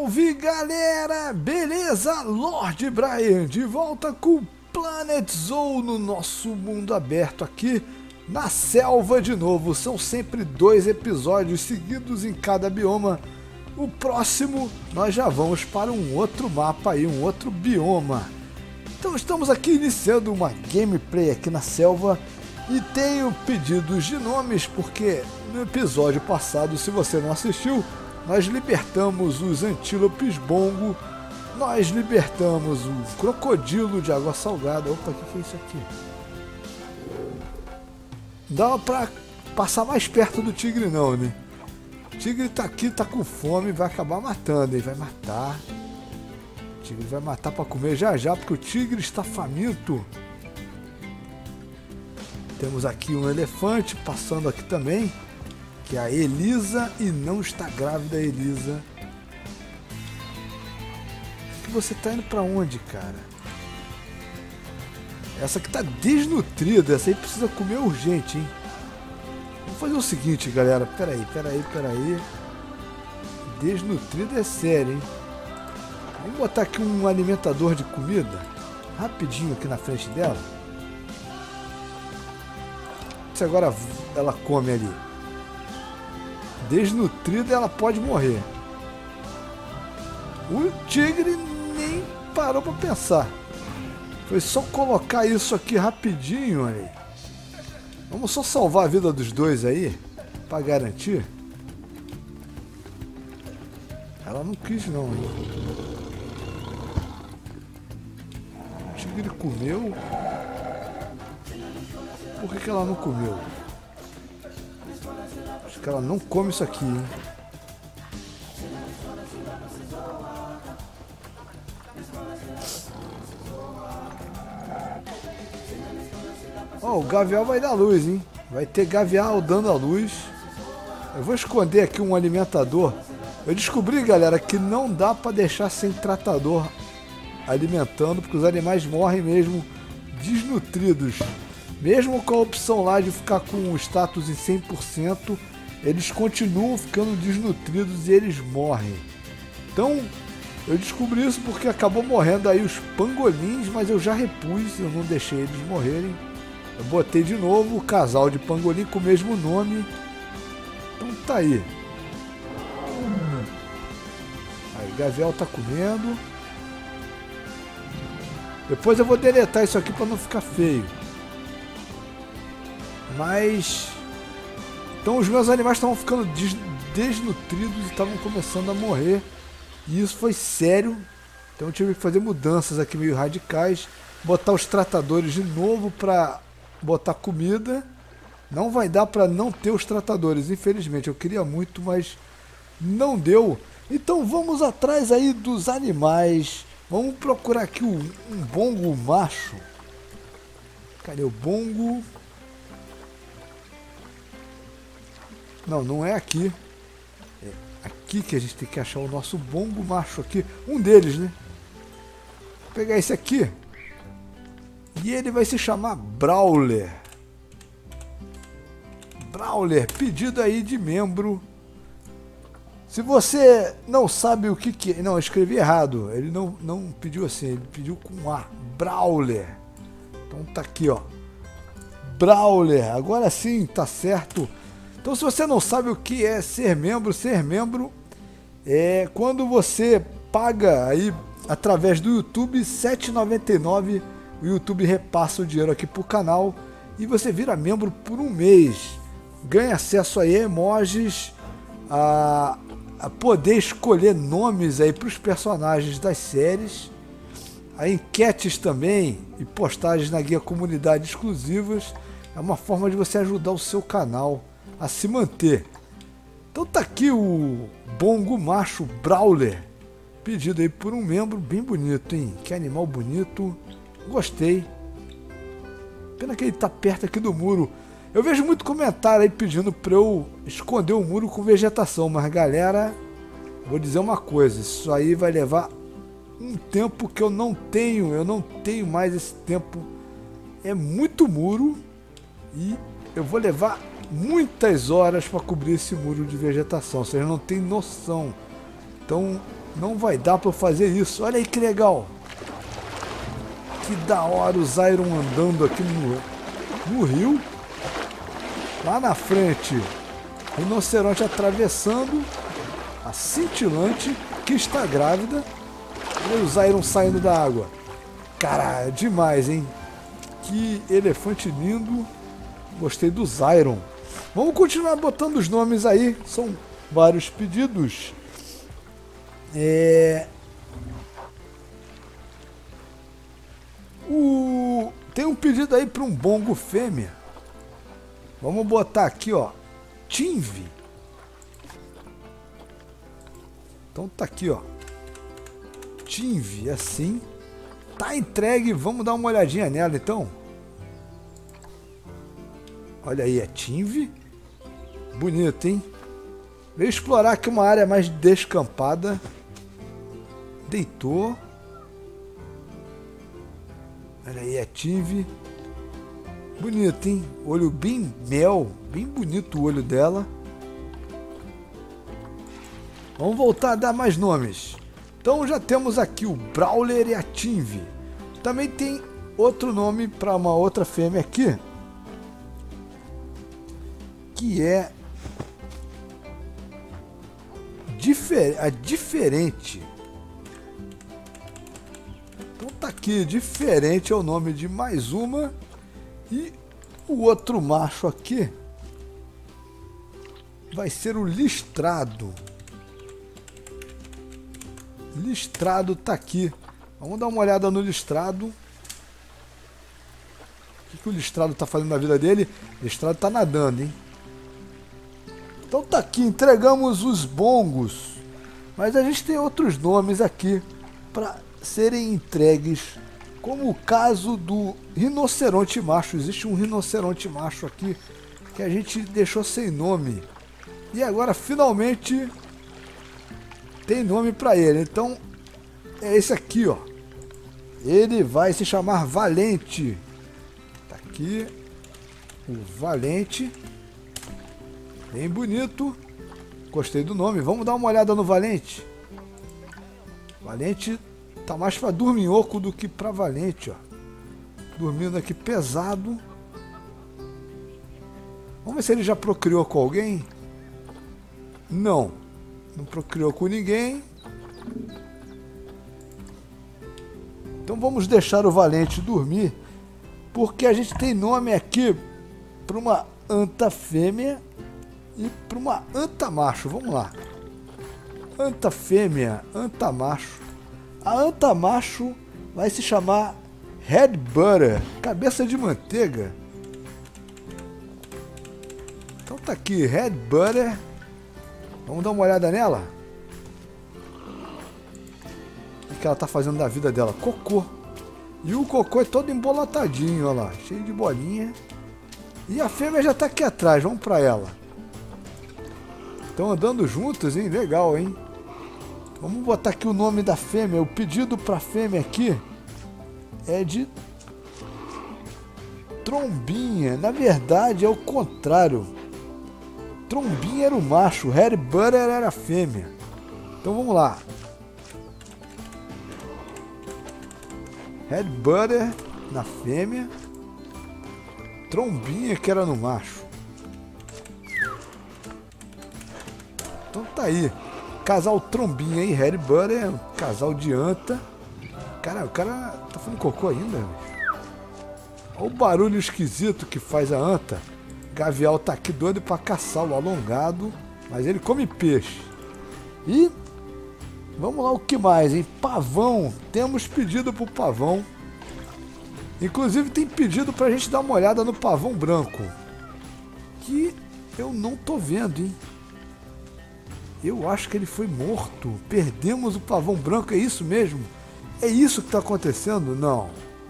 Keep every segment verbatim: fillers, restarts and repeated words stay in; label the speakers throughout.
Speaker 1: Salve galera, beleza? Lord Brian de volta com Planet Zoo no nosso mundo aberto aqui na selva de novo. São sempre dois episódios seguidos em cada bioma. O próximo nós já vamos para um outro mapa aí, um outro bioma. Então estamos aqui iniciando uma gameplay aqui na selva e tenho pedidos de nomes porque no episódio passado, se você não assistiu, nós libertamos os antílopes bongo, nós libertamos o crocodilo de água salgada. Opa, o que, que é isso aqui? Dá pra passar mais perto do tigre não, né? O tigre tá aqui, tá com fome, vai acabar matando, ele vai matar. O tigre vai matar pra comer já já, porque o tigre está faminto. Temos aqui um elefante passando aqui também, que é a Elisa, e não está grávida a Elisa. Que você tá indo pra onde, cara? Essa aqui tá desnutrida, essa aí precisa comer urgente, hein? Vamos fazer o seguinte, galera, peraí, peraí, peraí. Desnutrida é sério, hein? Vamos botar aqui um alimentador de comida, rapidinho aqui na frente dela. Se agora ela come ali. Desnutrida, ela pode morrer. O tigre nem parou para pensar. Foi só colocar isso aqui rapidinho, olha aí. Vamos só salvar a vida dos dois aí, para garantir. Ela não quis não, hein? O tigre comeu. Por que que ela não comeu? Acho que ela não come isso aqui, hein? Ó, oh, o gavial vai dar luz, hein? Vai ter gavial dando a luz. Eu vou esconder aqui um alimentador. Eu descobri, galera, que não dá pra deixar sem tratador alimentando, porque os animais morrem mesmo desnutridos. Mesmo com a opção lá de ficar com o status em cem por cento, eles continuam ficando desnutridos e eles morrem. Então, eu descobri isso porque acabou morrendo aí os pangolins, mas eu já repus, eu não deixei eles morrerem. Eu botei de novo o casal de pangolim com o mesmo nome. Então tá aí. Aí, gavial tá comendo. Depois eu vou deletar isso aqui para não ficar feio. Mas então os meus animais estavam ficando des desnutridos e estavam começando a morrer. E isso foi sério. Então eu tive que fazer mudanças aqui meio radicais. Botar os tratadores de novo para botar comida. Não vai dar para não ter os tratadores, infelizmente. Eu queria muito, mas não deu. Então vamos atrás aí dos animais. Vamos procurar aqui um, um bongo macho. Cadê o bongo? Não, não é aqui. É aqui que a gente tem que achar o nosso bongo macho aqui. Um deles, né? Vou pegar esse aqui. E ele vai se chamar Brawler. Brawler, pedido aí de membro. Se você não sabe o que que é... Não, eu escrevi errado. Ele não, não pediu assim, ele pediu com A. Brawler. Então tá aqui, ó. Brawler. Agora sim, tá certo. Então, se você não sabe o que é ser membro, ser membro é quando você paga aí através do YouTube sete reais e noventa e nove centavos, o YouTube repassa o dinheiro aqui pro canal e você vira membro por um mês. Ganha acesso aí a emojis, a, a poder escolher nomes aí para os personagens das séries, a enquetes também e postagens na guia comunidade exclusivas. É uma forma de você ajudar o seu canal a se manter. Então tá aqui o bongo macho Brawler, pedido aí por um membro, bem bonito, hein? Que animal bonito, gostei. Pena que ele tá perto aqui do muro. Eu vejo muito comentário aí pedindo para eu esconder o muro com vegetação, mas galera, vou dizer uma coisa, isso aí vai levar um tempo que eu não tenho, eu não tenho mais esse tempo. É muito muro e eu vou levar muitas horas para cobrir esse muro de vegetação, vocês não têm noção. Então Não vai dar pra eu fazer isso. Olha aí que legal. Que da hora o Zyron andando aqui no, no rio. Lá na frente, rinoceronte atravessando. A cintilante que está grávida. Olha o Zyron saindo da água. Cara, demais, hein? Que elefante lindo. Gostei do Zyron. Vamos continuar botando os nomes aí. São vários pedidos. É... O... Tem um pedido aí para um bongo fêmea. Vamos botar aqui, ó. Tinvi. Então tá aqui, ó. Tinvi, assim. Tá entregue. Vamos dar uma olhadinha nela, então. Olha aí, é Tinvi. Bonito, hein? Veio explorar aqui uma área mais descampada. Deitou. Olha aí, é Tinvi. Bonito, hein? Olho bem mel. Bem bonito o olho dela. Vamos voltar a dar mais nomes. Então já temos aqui o Brawler e a Tinvi. Também tem outro nome para uma outra fêmea aqui. Que é... Difer... a Diferente. Então tá aqui, Diferente é o nome de mais uma. E o outro macho aqui vai ser o Listrado. Listrado tá aqui. Vamos dar uma olhada no Listrado. O que, que o Listrado tá fazendo na vida dele? O Listrado tá nadando, hein? Então tá aqui, entregamos os bongos. Mas a gente tem outros nomes aqui para serem entregues. Como o caso do rinoceronte macho. Existe um rinoceronte macho aqui que a gente deixou sem nome. E agora finalmente tem nome para ele. Então é esse aqui, ó. Ele vai se chamar Valente. Tá aqui o Valente. Bem bonito. Gostei do nome. Vamos dar uma olhada no Valente. Valente tá mais para dorminhoco do que para valente, ó. Dormindo aqui pesado. Vamos ver se ele já procriou com alguém. Não. Não procriou com ninguém. Então vamos deixar o Valente dormir. Porque a gente tem nome aqui para uma anta fêmea e para uma anta macho. Vamos lá. Anta fêmea, anta macho. A anta macho vai se chamar Head Butter, cabeça de manteiga. Então tá aqui, Head Butter. Vamos dar uma olhada nela? O que ela tá fazendo da vida dela? Cocô. E o cocô é todo embolatadinho, olha lá, cheio de bolinha. E a fêmea já tá aqui atrás, vamos pra ela. Estão andando juntos, hein? Legal, hein? Vamos botar aqui o nome da fêmea. O pedido pra fêmea aqui é de Trombinha. Na verdade é o contrário. Trombinha era o macho, Head Butter era a fêmea. Então vamos lá. Head Butter na fêmea. Trombinha que era no macho. Então tá aí. Casal Trombinha aí, Head Butter, um casal de anta. Cara, o cara tá fazendo cocô ainda. Olha o barulho esquisito que faz a anta. Gavial tá aqui doido pra caçá-lo, alongado. Mas ele come peixe. E vamos lá, o que mais, hein? Pavão. Temos pedido pro pavão. Inclusive tem pedido pra gente dar uma olhada no pavão branco. Que eu não tô vendo, hein? Eu acho que ele foi morto. Perdemos o pavão branco, é isso mesmo? É isso que está acontecendo? Não.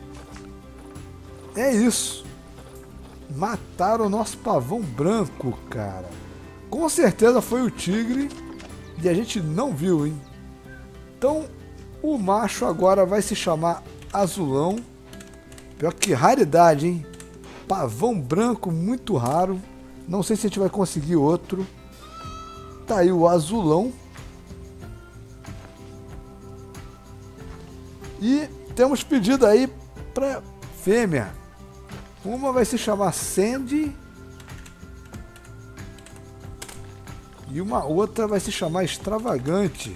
Speaker 1: É isso. Mataram o nosso pavão branco, cara. Com certeza foi o tigre e a gente não viu, hein? Então, o macho agora vai se chamar Azulão. Pior que raridade, hein? Pavão branco muito raro. Não sei se a gente vai conseguir outro. Tá aí o Azulão. E temos pedido aí para fêmea. Uma vai se chamar Sandy e uma outra vai se chamar Extravagante.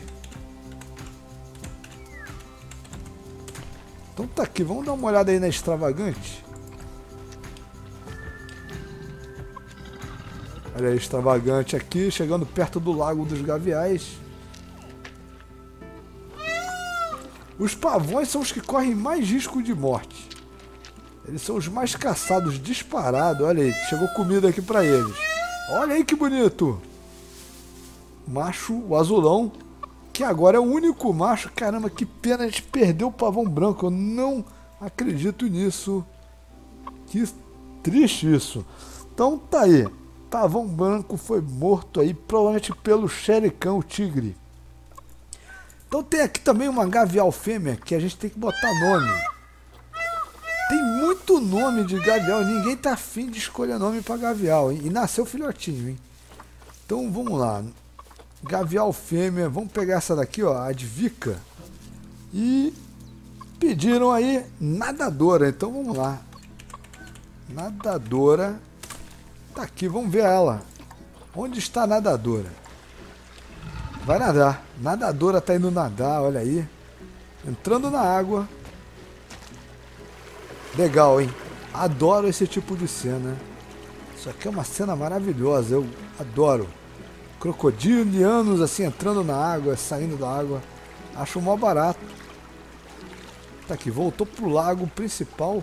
Speaker 1: Então tá aqui, vamos dar uma olhada aí na Extravagante. Olha aí, Extravagante aqui, chegando perto do Lago dos Gaviais. Os pavões são os que correm mais risco de morte. Eles são os mais caçados, disparado. Olha aí, chegou comida aqui pra eles. Olha aí que bonito. Macho, o azulão, que agora é o único macho. Caramba, que pena, a gente perdeu o pavão branco. Eu não acredito nisso. Que triste isso. Então tá aí. Pavão branco foi morto aí, provavelmente pelo Shere Khan, o tigre. Então tem aqui também uma gavial fêmea que a gente tem que botar nome. Tem muito nome de gavial, ninguém tá afim de escolher nome para gavial, hein? E nasceu filhotinho, hein? Então vamos lá. Gavial fêmea, vamos pegar essa daqui, ó, a Advika. E pediram aí nadadora, então vamos lá. Nadadora. Tá aqui, vamos ver ela. Onde está a nadadora? Vai nadar. Nadadora tá indo nadar, olha aí. Entrando na água. Legal, hein? Adoro esse tipo de cena. Isso aqui é uma cena maravilhosa, eu adoro. Crocodilianos assim, entrando na água, saindo da água. Acho mó barato. Tá aqui, voltou pro lago principal.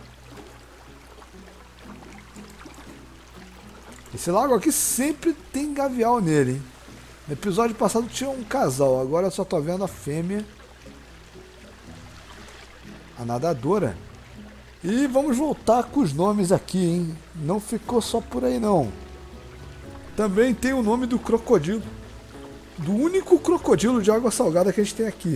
Speaker 1: Esse lago aqui sempre tem gavial nele, hein? No episódio passado tinha um casal, agora eu só tô vendo a fêmea. A nadadora. E vamos voltar com os nomes aqui, hein? Não ficou só por aí, não. Também tem o nome do crocodilo. Do único crocodilo de água salgada que a gente tem aqui.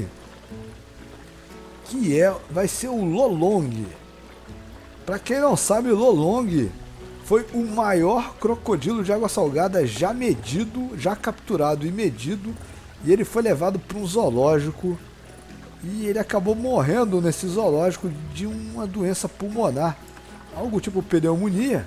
Speaker 1: Que é, vai ser o Lolong. Pra quem não sabe, Lolong foi o maior crocodilo de água salgada já medido, já capturado e medido. E ele foi levado para um zoológico. E ele acabou morrendo nesse zoológico de uma doença pulmonar. Algo tipo pneumonia.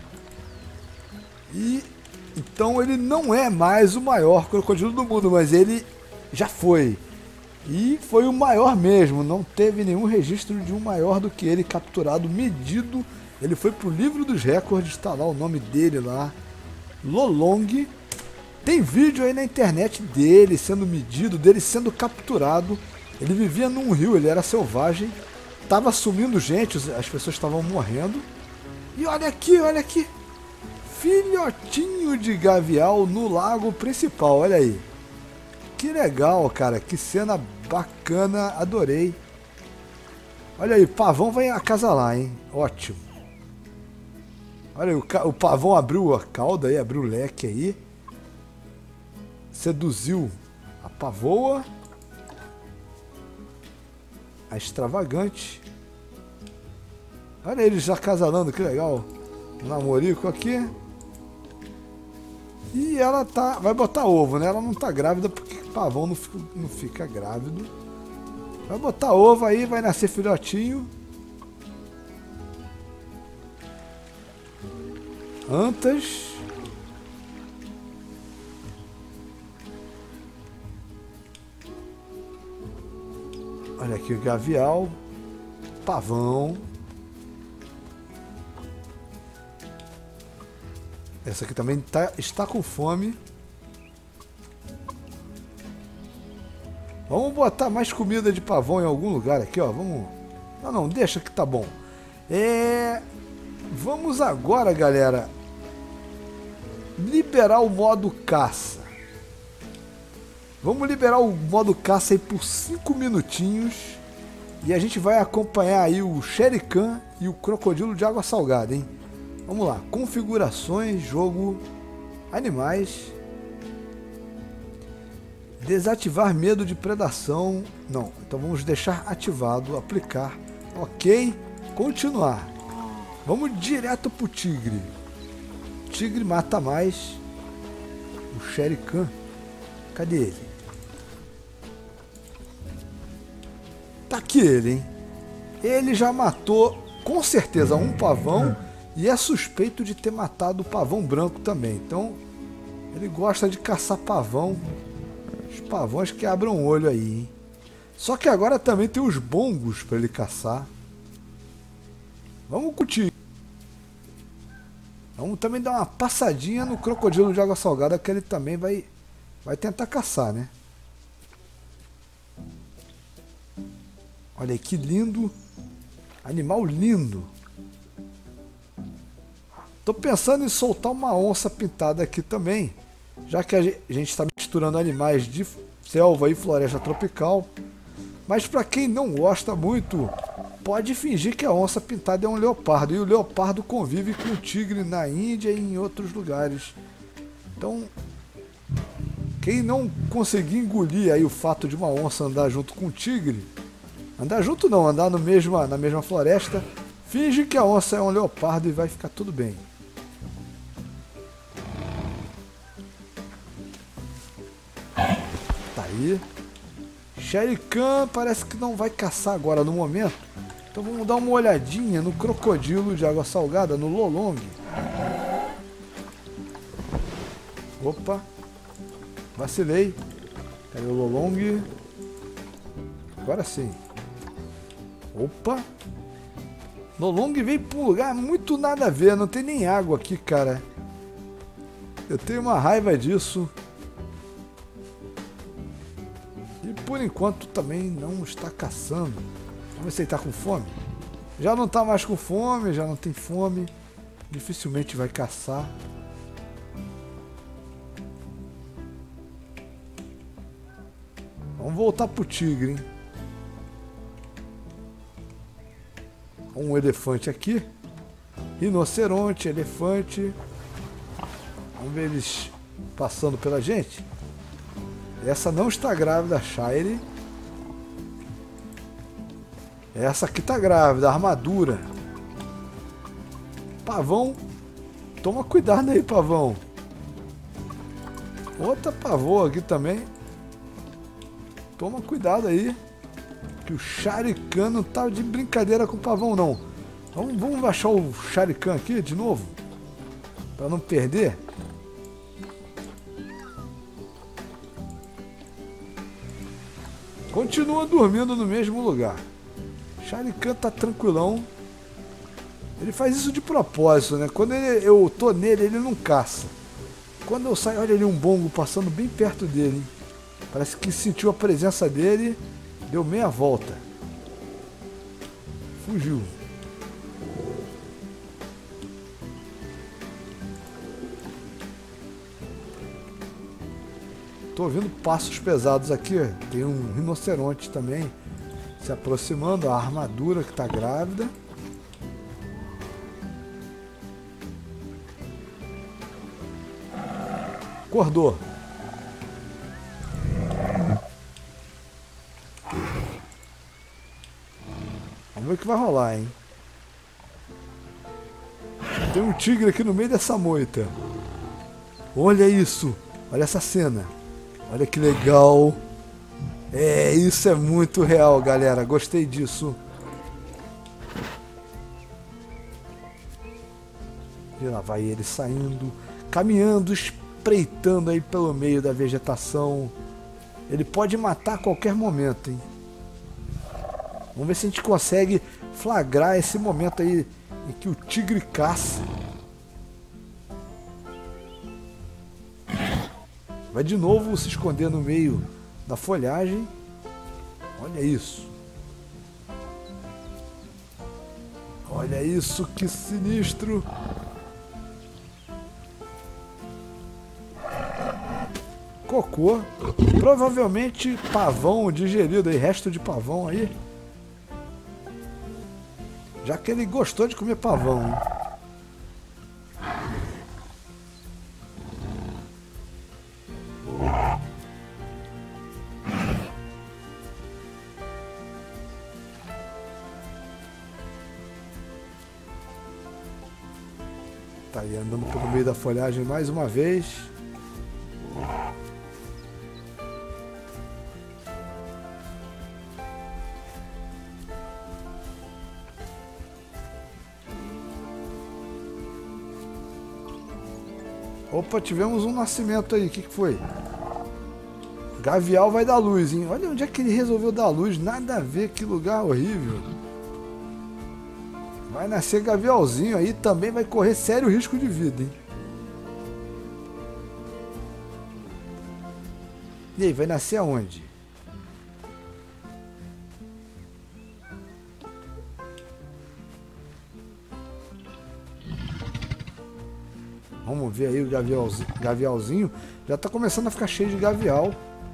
Speaker 1: E então ele não é mais o maior crocodilo do mundo, mas ele já foi. E foi o maior mesmo. Não teve nenhum registro de um maior do que ele capturado, medido. Ele foi pro livro dos recordes, está lá o nome dele lá, Lolong. Tem vídeo aí na internet dele sendo medido, dele sendo capturado. Ele vivia num rio, ele era selvagem, tava sumindo gente, as pessoas estavam morrendo. E olha aqui, olha aqui, filhotinho de gavial no lago principal, olha aí. Que legal, cara, que cena bacana, adorei. Olha aí, pavão vai acasalar, hein, ótimo. Olha aí, o, o pavão abriu a cauda aí, abriu o leque aí. Seduziu a pavoa. A extravagante. Olha eles já acasalando, que legal. Um namorico aqui. E ela tá, vai botar ovo, né? Ela não tá grávida porque pavão não fica, não fica grávido. Vai botar ovo aí, vai nascer filhotinho. Antas. Olha aqui o gavial. Pavão. Essa aqui também tá, está com fome. Vamos botar mais comida de pavão em algum lugar aqui, ó. Vamos. Não, não, deixa que tá bom. É. Vamos agora, galera, liberar o modo caça. Vamos liberar o modo caça aí por cinco minutinhos. E a gente vai acompanhar aí o Shere Khan e o crocodilo de água salgada, hein? Vamos lá, configurações, jogo, animais. Desativar medo de predação. Não, então vamos deixar ativado, aplicar. Ok, continuar. Vamos direto pro tigre. Tigre mata mais. O Shere Khan. Cadê ele? Tá aqui ele, hein? Ele já matou, com certeza, um pavão e é suspeito de ter matado o pavão branco também. Então, ele gosta de caçar pavão. Os pavões que abram o olho aí, hein? Só que agora também tem os bongos para ele caçar. Vamos curtir. Vamos também dar uma passadinha no crocodilo de água salgada, que ele também vai, vai tentar caçar, né? Olha aí, que lindo. Animal lindo. Tô pensando em soltar uma onça pintada aqui também, já que a gente está misturando animais de selva e floresta tropical. Mas para quem não gosta muito, pode fingir que a onça pintada é um leopardo. E o leopardo convive com o tigre na Índia e em outros lugares. Então, quem não conseguir engolir aí o fato de uma onça andar junto com o tigre, andar junto não, andar no mesma, na mesma floresta, finge que a onça é um leopardo e vai ficar tudo bem. Tá aí. Shere Khan parece que não vai caçar agora no momento. Então vamos dar uma olhadinha no crocodilo de água salgada, no Lolong. Opa. Vacilei. Cadê o Lolong? Agora sim. Opa. Lolong veio para um lugar muito nada a ver. Não tem nem água aqui, cara. Eu tenho uma raiva disso. E por enquanto também não está caçando. Vamos ver se ele está com fome. Já não está mais com fome, já não tem fome. Dificilmente vai caçar. Vamos voltar pro tigre, hein? Um elefante aqui. Rinoceronte, elefante. Vamos ver eles passando pela gente. Essa não está grávida, a Shere. Essa aqui está grávida, a armadura. Pavão. Toma cuidado aí, pavão. Outra pavô aqui também. Toma cuidado aí. Que o Shere Khan não tá de brincadeira com o pavão, não. Vamos, vamos baixar o Shere Khan aqui de novo. Para não perder. Continua dormindo no mesmo lugar. Shere Khan tá tranquilão. Ele faz isso de propósito, né? Quando ele, eu tô nele, ele não caça. Quando eu saio, olha ali um bongo passando bem perto dele, hein? Parece que sentiu a presença dele. Deu meia volta. Fugiu. Tô ouvindo passos pesados aqui. Tem um rinoceronte também se aproximando. A armadura que tá grávida. Acordou. Vamos ver o que vai rolar, hein? Tem um tigre aqui no meio dessa moita. Olha isso. Olha essa cena. Olha que legal. É, isso é muito real, galera. Gostei disso. E lá vai ele saindo, caminhando, espreitando aí pelo meio da vegetação. Ele pode matar a qualquer momento, hein? Vamos ver se a gente consegue flagrar esse momento aí em que o tigre caça. Vai de novo se esconder no meio da folhagem. Olha isso. Olha isso, que sinistro. Cocô. Provavelmente pavão digerido aí, resto de pavão aí. Já que ele gostou de comer pavão, hein? Tá aí andando pelo meio da folhagem mais uma vez. Opa, tivemos um nascimento aí. O que, que foi? Gavial vai dar luz, hein? Olha onde é que ele resolveu dar luz. Nada a ver, que lugar horrível. Vai nascer gavialzinho aí, também vai correr sério risco de vida, hein? E aí, vai nascer aonde? Vamos ver aí o gavialzinho. gavialzinho. Já tá começando a ficar cheio de gavial.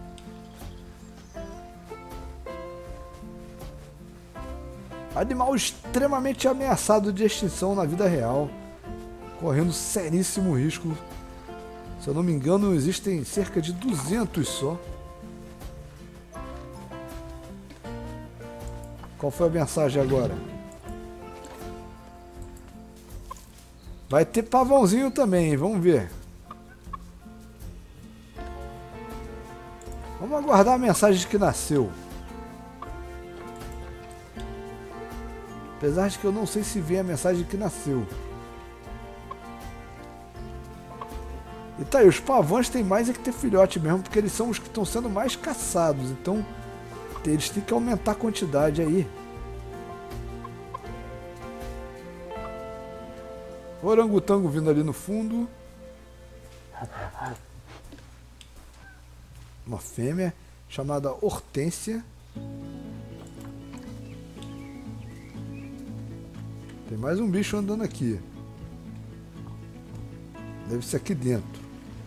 Speaker 1: Animal extremamente ameaçado de extinção na vida real. Correndo seríssimo risco. Se eu não me engano, existem cerca de duzentos só. Qual foi a mensagem agora? Vai ter pavãozinho também, vamos ver. Vamos aguardar a mensagem de que nasceu. Apesar de que eu não sei se vem a mensagem de que nasceu. E tá aí, os pavões tem mais é que ter filhote mesmo, porque eles são os que estão sendo mais caçados. Então, eles têm que aumentar a quantidade aí. Orangotango vindo ali no fundo. Uma fêmea chamada Hortência. Tem mais um bicho andando aqui. Deve ser aqui dentro.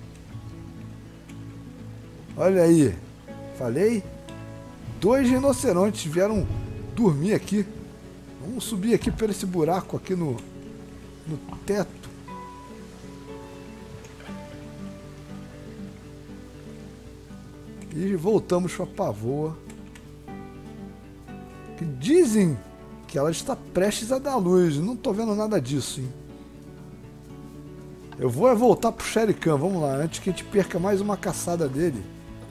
Speaker 1: Olha aí. Falei? Dois rinocerontes vieram dormir aqui. Vamos subir aqui por esse buraco aqui no, no teto. E voltamos para a pavoa. Que dizem que ela está prestes a dar luz. Não estou vendo nada disso, hein? Eu vou é voltar pro Shere Khan. Vamos lá, antes que a gente perca mais uma caçada dele.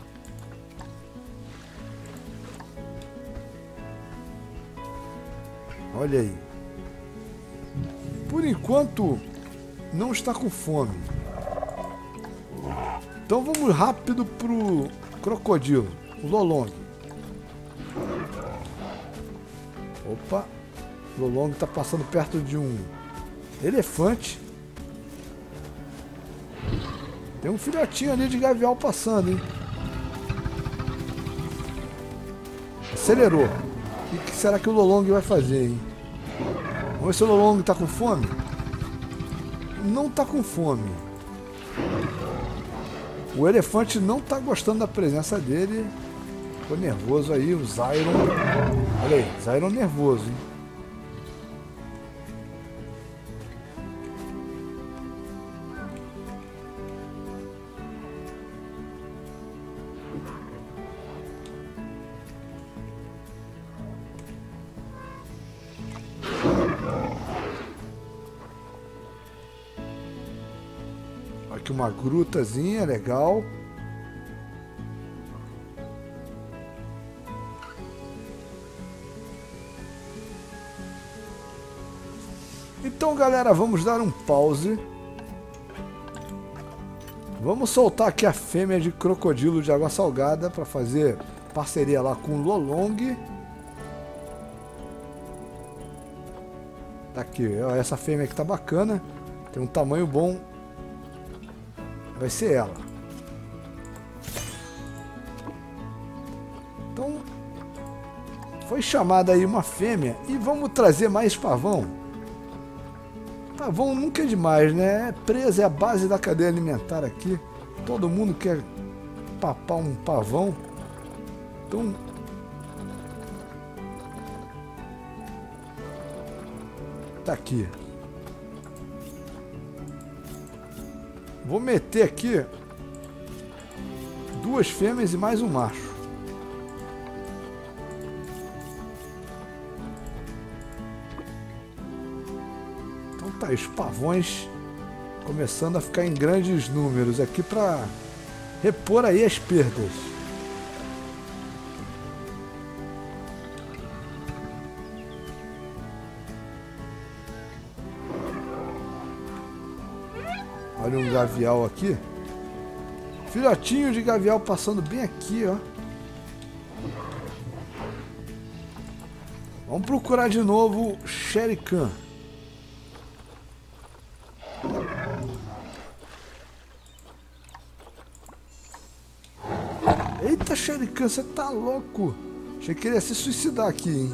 Speaker 1: Olha aí. Por enquanto, não está com fome. Então vamos rápido pro crocodilo, o Lolong. Opa, o Lolong está passando perto de um elefante. Tem um filhotinho ali de gavial passando, hein? Acelerou. O que será que o Lolong vai fazer, hein? Vamos ver se o Lolong tá com fome. Não tá com fome. O elefante não tá gostando da presença dele. Ficou nervoso aí, o Zyron. Olha aí, Zyron nervoso, hein? Aqui uma grutazinha legal. Então, galera, vamos dar um pause. Vamos soltar aqui a fêmea de crocodilo de água salgada para fazer parceria lá com o Lolong. Tá aqui, ó, essa fêmea aqui tá bacana. Tem um tamanho bom. Vai ser ela. Então, foi chamada aí uma fêmea e vamos trazer mais pavão. Pavão nunca é demais, né? É presa, é a base da cadeia alimentar aqui. Todo mundo quer papar um pavão. Então, tá aqui. Vou meter aqui duas fêmeas e mais um macho. Então tá, os pavões começando a ficar em grandes números aqui para repor aí as perdas. Olha um gavial aqui. Filhotinho de gavial passando bem aqui, ó. Vamos procurar de novo o Shere Khan. Eita, Shere Khan, você tá louco? Achei que ele ia se suicidar aqui, hein?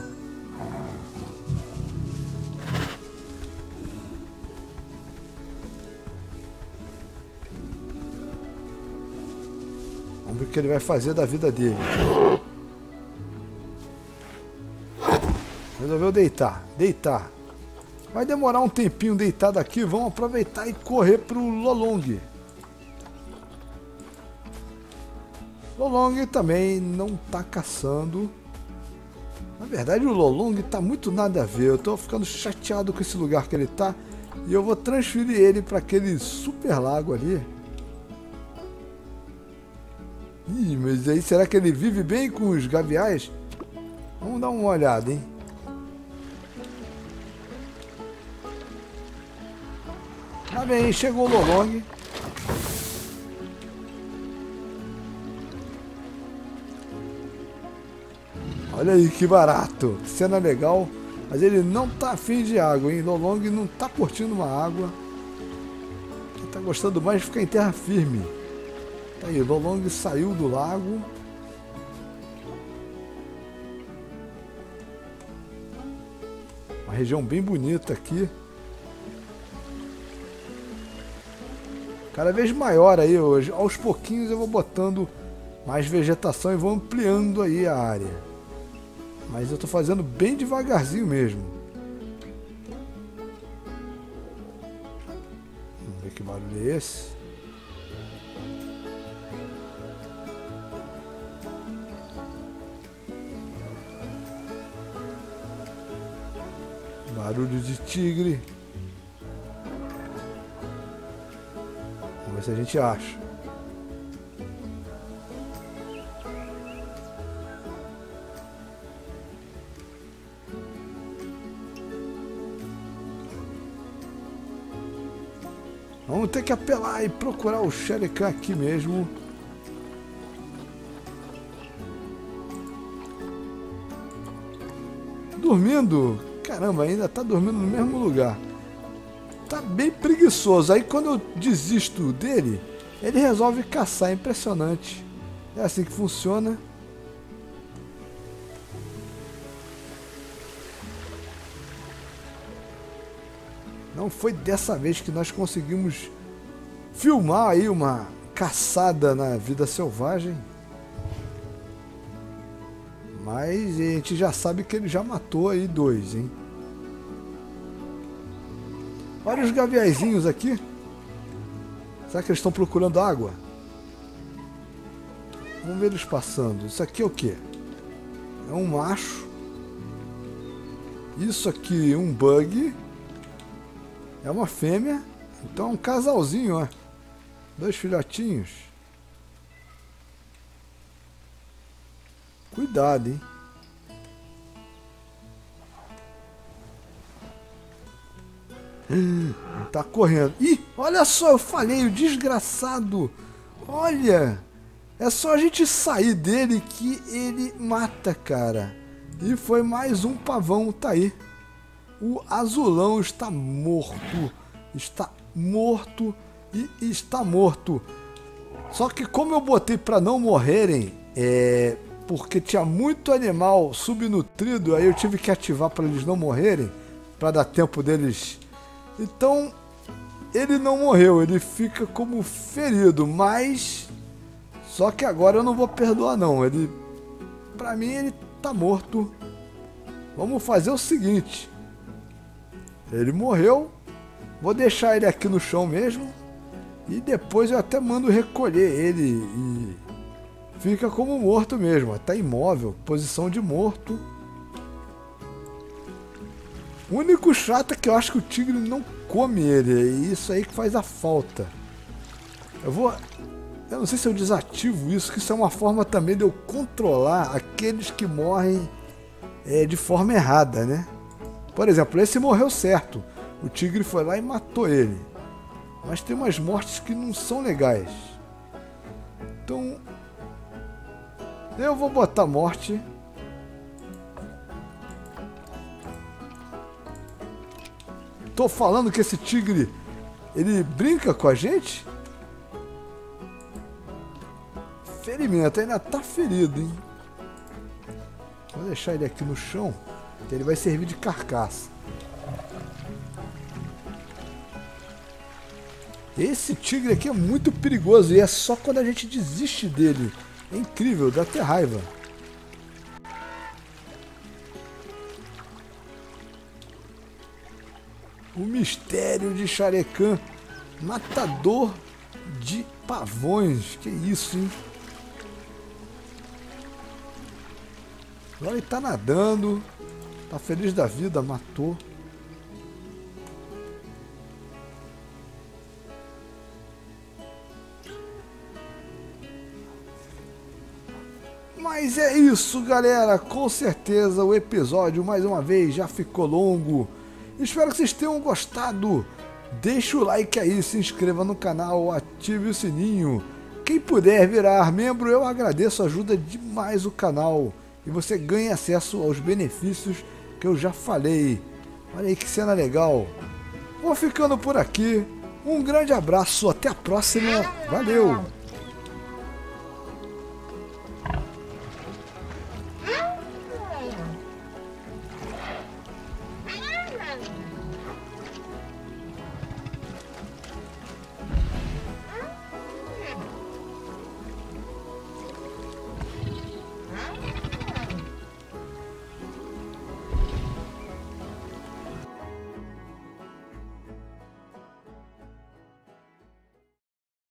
Speaker 1: Vamos ver o que ele vai fazer da vida dele. Resolveu deitar, deitar. Vai demorar um tempinho deitado aqui, vamos aproveitar e correr pro Lolong. Lolong também não tá caçando. Na verdade o Lolong tá muito nada a ver, eu tô ficando chateado com esse lugar que ele tá. E eu vou transferir ele para aquele super lago ali. Ih, mas aí será que ele vive bem com os gaviais? Vamos dar uma olhada, hein? Tá bem, chegou o Lolong. Olha aí que barato, que cena legal. Mas ele não tá afim de água, hein? Lolong não tá curtindo uma água. Ele tá gostando mais de ficar em terra firme. Tá aí, Lolong saiu do lago. Uma região bem bonita aqui. Cada vez maior aí hoje. Aos pouquinhos eu vou botando mais vegetação e vou ampliando aí a área. Mas eu tô fazendo bem devagarzinho mesmo. Vamos ver que barulho é esse. Barulho de tigre. Vamos ver se a gente acha. Vamos ter que apelar e procurar o Shere Khan aqui mesmo. Dormindo. Caramba, ainda tá dormindo no mesmo lugar. Tá bem preguiçoso. Aí quando eu desisto dele, ele resolve caçar. É impressionante. É assim que funciona. Não foi dessa vez que nós conseguimos filmar aí uma caçada na vida selvagem. Mas a gente já sabe que ele já matou aí dois, hein? Olha os gaviaizinhos aqui. Será que eles estão procurando água? Vamos ver eles passando. Isso aqui é o quê? É um macho. Isso aqui um bug. É uma fêmea. Então é um casalzinho, ó. Dois filhotinhos. Cuidado, hein? Tá correndo. Ih, olha só, eu falei, o desgraçado. Olha, é só a gente sair dele que ele mata, cara. E foi mais um pavão, tá aí. O azulão está morto. Está morto e está morto. Só que como eu botei para não morrerem, é... porque tinha muito animal subnutrido, aí eu tive que ativar para eles não morrerem, para dar tempo deles. Então, ele não morreu, ele fica como ferido, mas só que agora eu não vou perdoar não. Ele, para mim, ele tá morto. Vamos fazer o seguinte. Ele morreu, vou deixar ele aqui no chão mesmo e depois eu até mando recolher ele e fica como morto mesmo, tá imóvel, posição de morto. O único chato é que eu acho que o tigre não come ele, é isso aí que faz a falta. Eu vou... Eu não sei se eu desativo isso, que isso é uma forma também de eu controlar aqueles que morrem é, de forma errada, né? Por exemplo, esse morreu certo. O tigre foi lá e matou ele. Mas tem umas mortes que não são legais. Então, eu vou botar morte. Tô falando que esse tigre, ele brinca com a gente? Ferimento, ainda tá ferido, hein? Vou deixar ele aqui no chão, que ele vai servir de carcaça. Esse tigre aqui é muito perigoso e é só quando a gente desiste dele. É incrível, dá até raiva. O mistério de Shere Khan, matador de pavões. Que isso, hein? Agora ele tá nadando, tá feliz da vida, matou. Mas é isso, galera. Com certeza o episódio, mais uma vez, já ficou longo. Espero que vocês tenham gostado. Deixa o like aí, se inscreva no canal, ative o sininho. Quem puder virar membro, eu agradeço, ajuda demais o canal. E você ganha acesso aos benefícios que eu já falei. Olha aí que cena legal. Vou ficando por aqui. Um grande abraço, até a próxima. Valeu!